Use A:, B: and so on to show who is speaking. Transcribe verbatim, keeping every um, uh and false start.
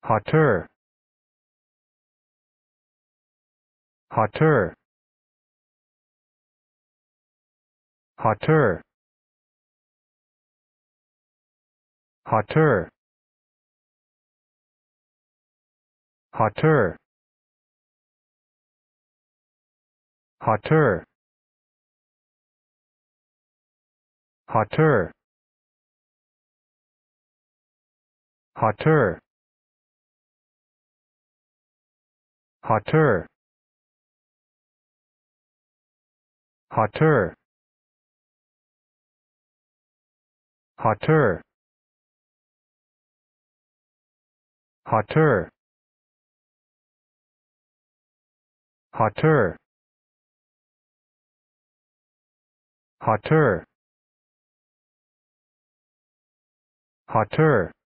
A: hotter, hotter, hotter, hotter, hotter, hotter, hotter, hotter, hotter, hotter, hotter, hotter, hotter, hotter, hotter,